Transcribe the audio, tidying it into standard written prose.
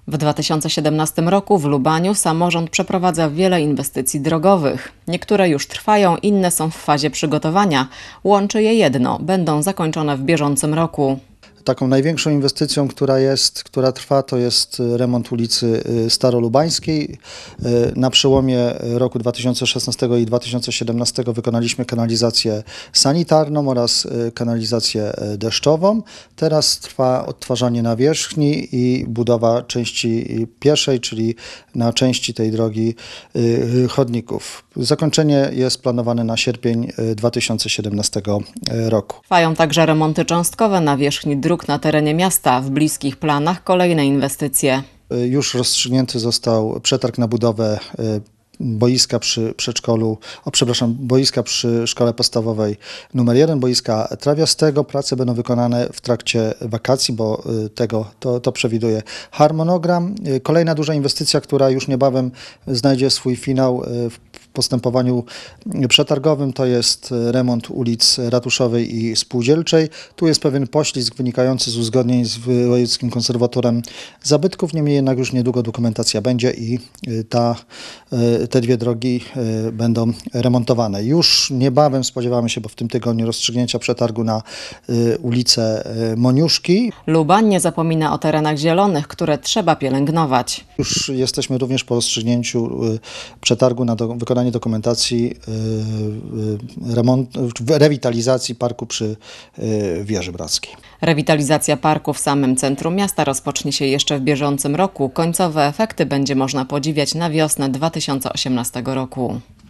W 2017 roku w Lubaniu samorząd przeprowadza wiele inwestycji drogowych. Niektóre już trwają, inne są w fazie przygotowania. Łączy je jedno – będą zakończone w bieżącym roku. Taką największą inwestycją, która trwa, to jest remont ulicy Starolubańskiej. Na przełomie roku 2016 i 2017 wykonaliśmy kanalizację sanitarną oraz kanalizację deszczową. Teraz trwa odtwarzanie nawierzchni i budowa części pieszej, czyli na części tej drogi chodników. Zakończenie jest planowane na sierpień 2017 roku. Trwają także remonty cząstkowe nawierzchni dróg na terenie miasta. W bliskich planach kolejne inwestycje. Już rozstrzygnięty został przetarg na budowę boiska boiska przy szkole podstawowej nr 1, boiska trawiastego. Prace będą wykonane w trakcie wakacji, bo to przewiduje harmonogram. Kolejna duża inwestycja, która już niebawem znajdzie swój finał w postępowaniu przetargowym, to jest remont ulic Ratuszowej i Spółdzielczej. Tu jest pewien poślizg wynikający z uzgodnień z Wojewódzkim Konserwatorem Zabytków, niemniej jednak już niedługo dokumentacja będzie i te dwie drogi będą remontowane. Już niebawem spodziewamy się, bo w tym tygodniu, rozstrzygnięcia przetargu na ulicę Moniuszki. Lubań nie zapomina o terenach zielonych, które trzeba pielęgnować. Już jesteśmy również po rozstrzygnięciu przetargu na wykonanie dokumentacji rewitalizacji parku przy Wieży Brackiej. Rewitalizacja parku w samym centrum miasta rozpocznie się jeszcze w bieżącym roku. Końcowe efekty będzie można podziwiać na wiosnę 2018 roku.